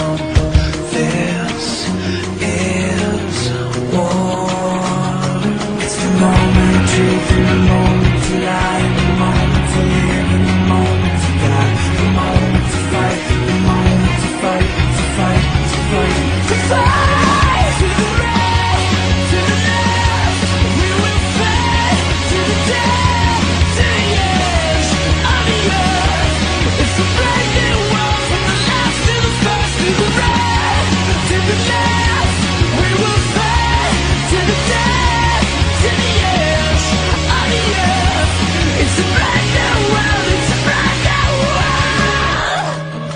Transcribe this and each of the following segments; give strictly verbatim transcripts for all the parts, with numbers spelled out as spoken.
This is war. It's the moment of truth and the moment to lie, and the moment to live and the moment to die, the moment to fight, the moment to fight, to fight, to fight, to fight. To the right, to the left, we will fight to the death, to the edge of the earth. It's a brand new world from the last to the first. To the right, to the left, we will fight to the death, to the edge of the earth. It's a brand new world, it's a brand new world.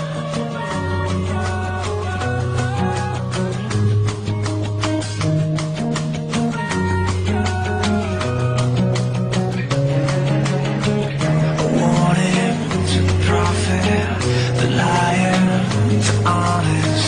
A warning to the prophet, the liar to honest.